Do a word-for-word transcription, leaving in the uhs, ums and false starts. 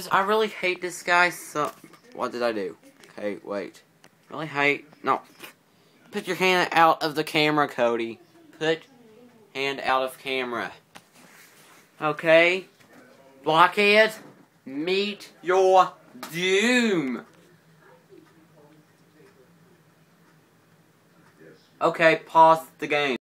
Guys, I really hate this guy, so... What did I do? Okay, wait. Really hate... No. Put your hand out of the camera, Cody. Put hand out of camera. Okay? Blockhead, meet your doom. Okay, pause the game.